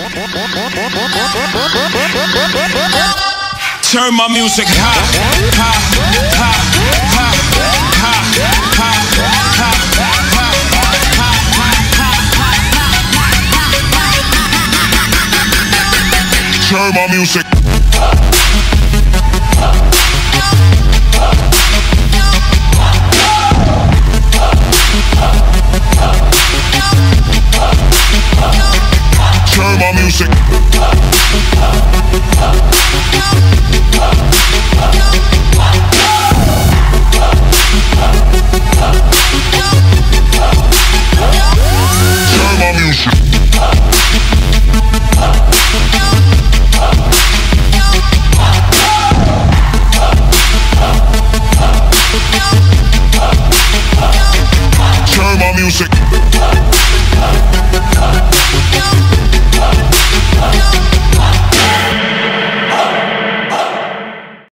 Turn my music high, high, high, high, high, high, high. Turn my music. Turn my music. Turn my music.